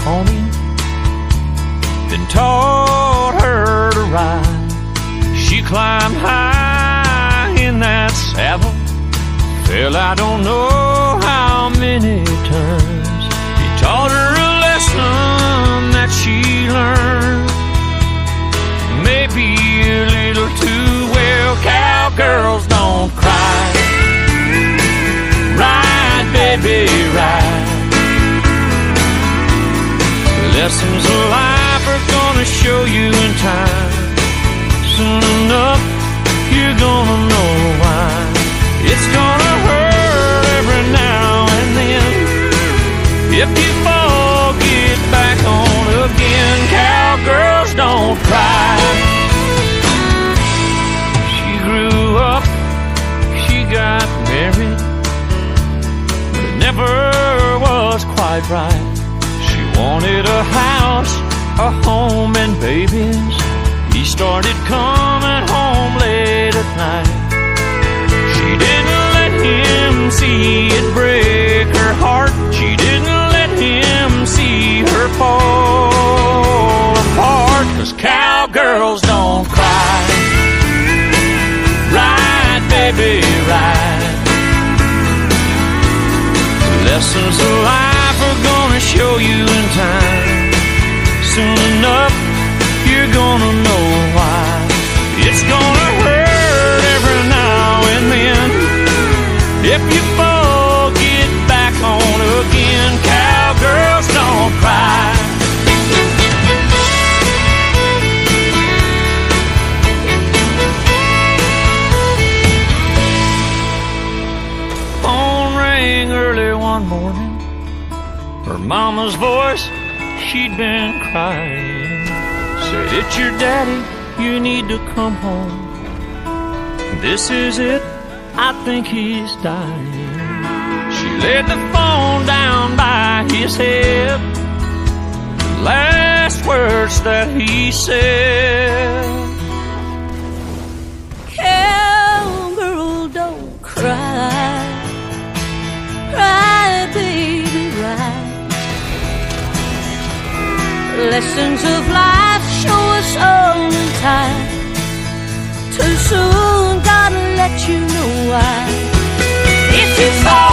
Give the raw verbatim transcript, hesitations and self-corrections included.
pony, then taught her to ride. She climbed high in that saddle, fell I don't know how many turns. He taught her a lesson that she learned, maybe a little too well. Cowgirls don't cry, ride, baby, ride. Lessons of life are gonna show you in time. Soon enough, you're gonna know why. It's gonna hurt every now and then. If you fall, get back on again. Cowgirls don't cry. She grew up, she got married, but it never was quite right. She wanted a house, a home, and babies. He started coming home late at night. She didn't let him see it break her heart. She didn't let him see her fall apart. 'Cause cowgirls don't cry, ride, baby, ride. Lessons of life are gonna show you in time. Soon enough, you're gonna know why. It's gonna hurt every now and then. If you fall, get back on again. Cowgirls don't cry. Phone rang early one morning. Her mama's voice, she'd been crying, said, "It's your daddy, you need to come home. This is it, I think he's dying." She laid the phone down by his head. The last words that he said, "Cowgirl, don't cry, cry, baby, cry. Lessons of life show us all in time. Too soon, gotta let you know why. If you fall,